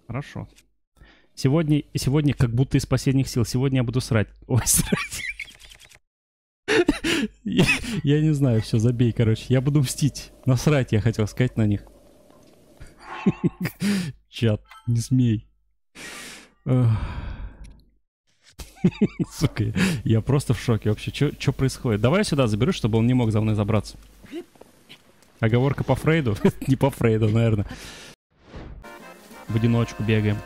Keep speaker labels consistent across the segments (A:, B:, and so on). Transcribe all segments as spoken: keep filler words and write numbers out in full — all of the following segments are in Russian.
A: Хорошо. Сегодня, сегодня как будто из последних сил. Сегодня я буду срать. Ой, срать. Я, я не знаю, все, забей, короче. Я буду мстить. Насрать, я хотел сказать на них. Чат, не смей. Сука, я просто в шоке вообще. Что происходит? Давай я сюда заберу, чтобы он не мог за мной забраться. Оговорка по Фрейду? Не по Фрейду, наверное. В одиночку бегаем.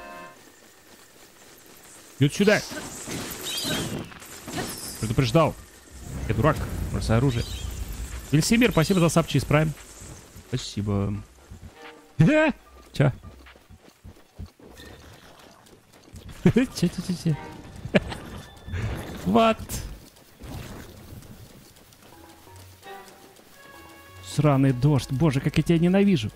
A: Идут сюда. Предупреждал. Я дурак. Бросай оружие. Вильсимир, спасибо за сапчи, исправим. Спасибо. Чё? Че-че-че-че. Вот. Сраный дождь. Боже, как я тебя ненавижу.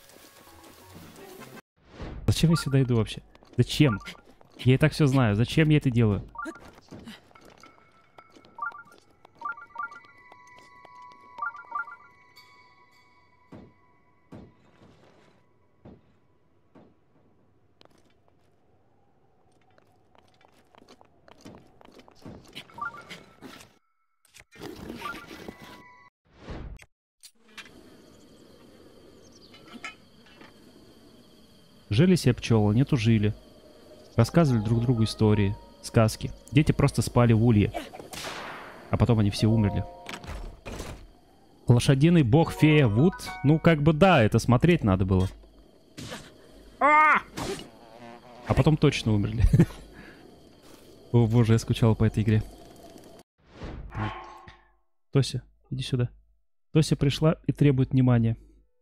A: Зачем я сюда иду вообще? Зачем? Я и так все знаю. Зачем я это делаю? Жили себе пчелы, нету жили. Рассказывали друг другу истории, сказки. Дети просто спали в улье. А потом они все умерли. Лошадиный бог фея Вуд. Ну, как бы да, это смотреть надо было. А потом точно умерли. О боже, я скучал по этой игре. Тося, иди сюда. Тося пришла и требует внимания.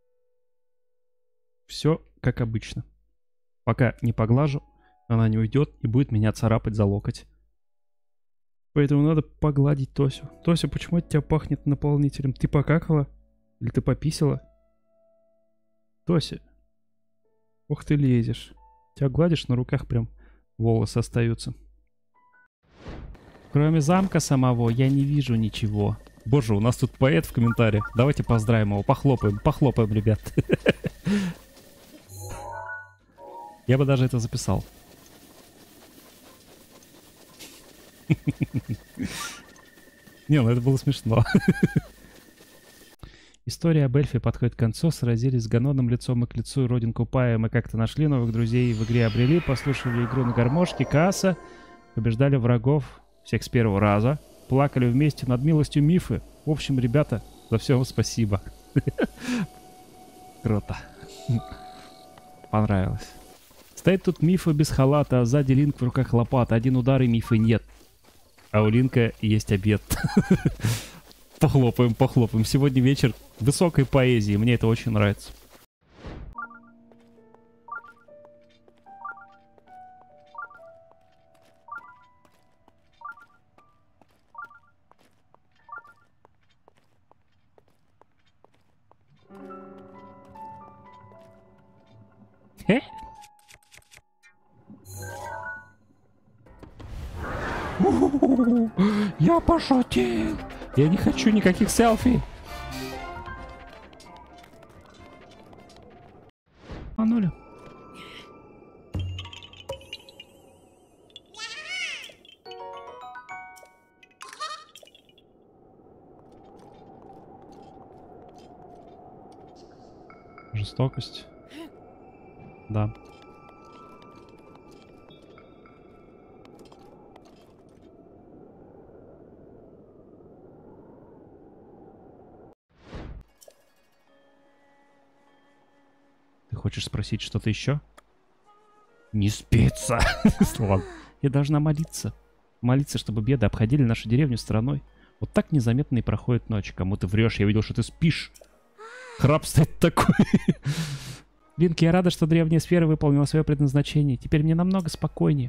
A: Все как обычно. Пока не поглажу, она не уйдет и будет меня царапать за локоть. Поэтому надо погладить Тосю. Тося, почему от тебя пахнет наполнителем? Ты покакала? Или ты пописала? Тося. Ох ты лезешь. Тебя гладишь, на руках прям волосы остаются. Кроме замка самого я не вижу ничего. Боже, у нас тут поэт в комментариях. Давайте поздравим его. Похлопаем, похлопаем, ребят. Я бы даже это записал. Не, ну это было смешно. История об эльфе подходит к концу. Сразились с Ганоном лицом и к лицу. Родинку Пая мы как-то нашли. Новых друзей в игре обрели. Послушали игру на гармошке. Касса. Побеждали врагов. Всех с первого раза. Плакали вместе над милостью Мифы. В общем, ребята, за все вам спасибо. Круто. Понравилось. Стоит тут Мифа без халата, а сзади Линк в руках лопата. Один удар и Мифы нет. А у Линка есть обед. Похлопаем, похлопаем. Сегодня вечер высокой поэзии. Мне это очень нравится. Э? Я пошутил. Я не хочу никаких селфи. Мануля. Жестокость. Да. Ты хочешь спросить что-то еще? Не спится. Ладно. Я должна молиться. Молиться, чтобы беды обходили нашу деревню стороной. Вот так незаметно и проходит ночь. Кому ты врешь? Я видел, что ты спишь. Храп стоит такой. Линки, я рада, что древняя сфера выполнила свое предназначение. Теперь мне намного спокойнее.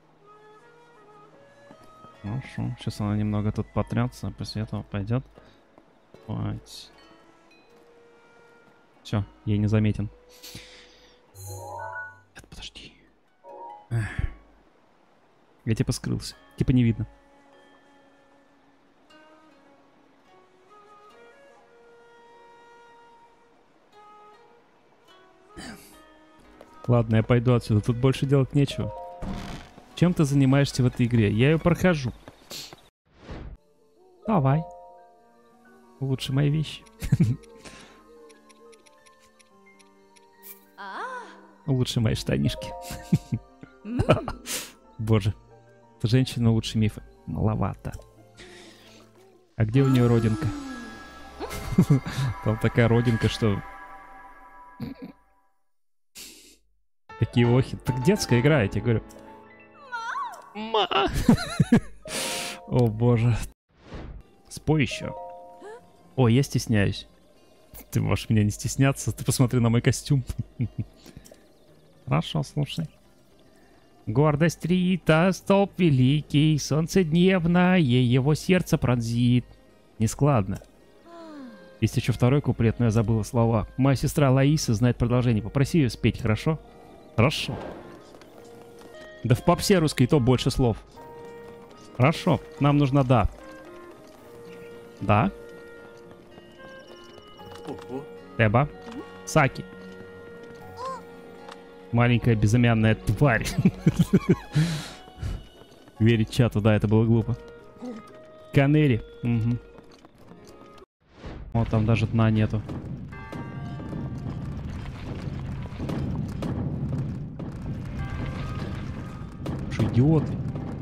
A: Хорошо. Сейчас она немного тут потрется, после этого пойдет. Хватит. Все, ей не заметен. Нет, подожди. Эх. Я типа скрылся. Типа не видно. Ладно, я пойду отсюда. Тут больше делать нечего. Чем ты занимаешься в этой игре? Я ее прохожу. Давай. Лучше мои вещи. Лучше мои штанишки. Боже. Женщина лучше мифа. Маловато. А где у нее родинка? Там такая родинка, что... Такие охи. Так детская игра, я тебе говорю. Ма! О боже. Спой еще. О, я стесняюсь. Ты можешь меня не стесняться. Ты посмотри на мой костюм. Хорошо, слушай. Гордость Рита, столб великий, солнце дневное, его сердце пронзит. Нескладно. Есть еще второй куплет, но я забыла слова. Моя сестра Лаиса знает продолжение. Попроси ее спеть, хорошо? Хорошо. Да в попсе русской то больше слов. Хорошо, нам нужно да. Да. Теба. Саки. Маленькая безымянная тварь. Верить чату, да, это было глупо. Канери. Угу. Вот там даже дна нету. Что, идиоты?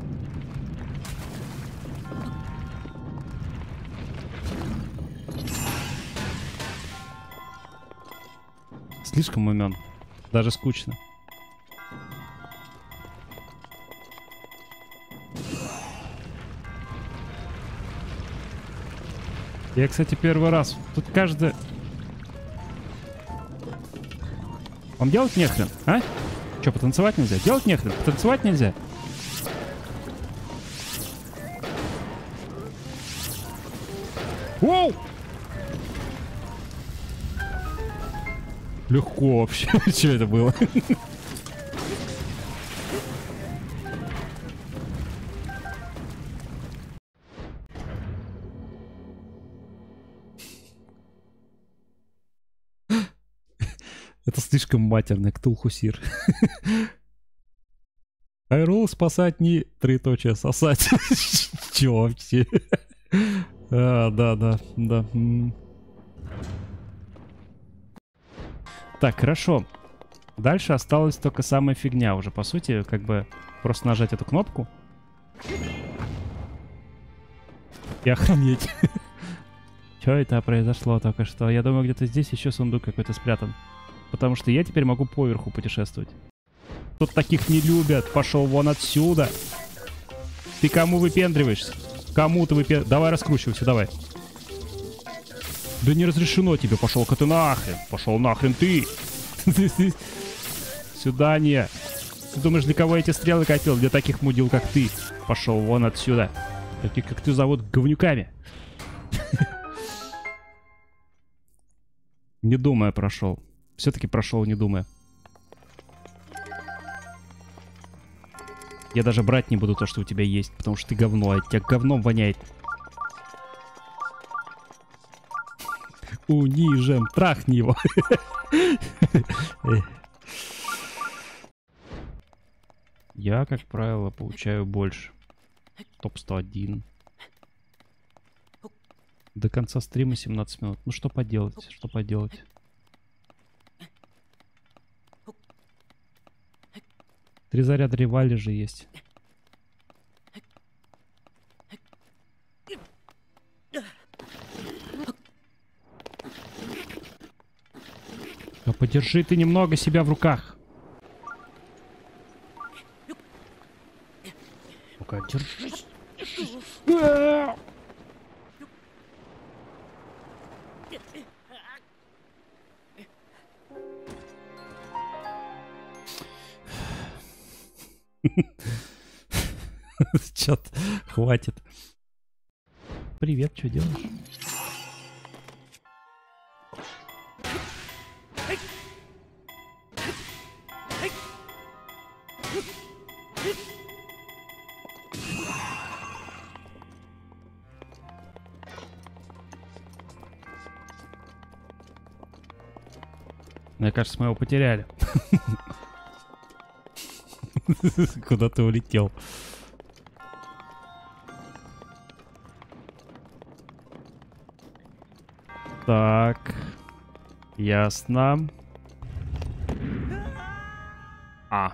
A: Слишком умен. Даже скучно. Я, кстати, первый раз. Тут каждый... Вам делать нехрен, а? Че, потанцевать нельзя? Делать нехрен, потанцевать нельзя? Воу! Легко вообще. Что это было? Это слишком матерно, Ктулху-Сир. Айрол спасать не троеточие сосать. Че вообще? А, да, да, да. Так, хорошо. Дальше осталась только самая фигня уже. По сути, как бы просто нажать эту кнопку. И охренеть. Что это произошло только что? Я думаю, где-то здесь еще сундук какой-то спрятан. Потому что я теперь могу поверху путешествовать. Тут таких не любят. Пошел вон отсюда. Ты кому выпендриваешься? Кому ты выпендриваешься? Давай раскручивайся, давай. Да не разрешено тебе. Пошел-ка ты нахрен. Пошел нахрен ты. Сюда не. Ты думаешь, для кого я эти стрелы катил? Для таких мудил, как ты. Пошел вон отсюда. Таких, как ты, зовут говнюками. Не думая прошел. Все-таки прошел, не думая. Я даже брать не буду то, что у тебя есть, потому что ты говно, а тебя говном воняет. Унижем, трахни его. Я, как правило, получаю больше. Топ сто один. До конца стрима семнадцать минут. Ну что поделать, что поделать. Три заряда ревали же есть. А подержи ты немного себя в руках. Ну-ка, держись. Чат, хватит. Привет, что делаешь? Мне кажется, мы его потеряли. Куда ты улетел? Так. Ясно. А.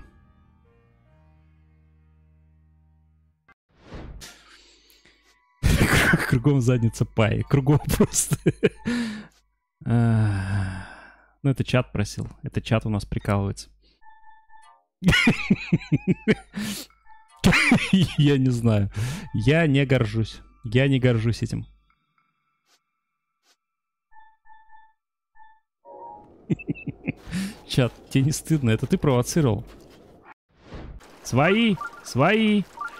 A: Кругом задница пай. Кругом просто. Ну, это чат просил. Это чат у нас прикалывается. Я не знаю. Я не горжусь. Я не горжусь этим. Чат, тебе не стыдно? Это ты провоцировал. Свои! Свои!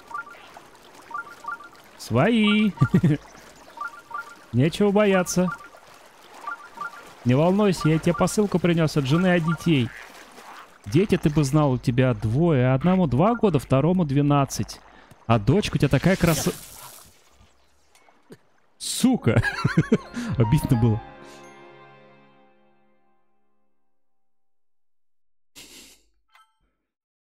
A: Свои! Нечего бояться. Не волнуйся, я тебе посылку принес от жены, от детей. Дети, ты бы знал, у тебя двое. Одному два года, второму двенадцать. А дочка у тебя такая краса... Сука! Обидно было.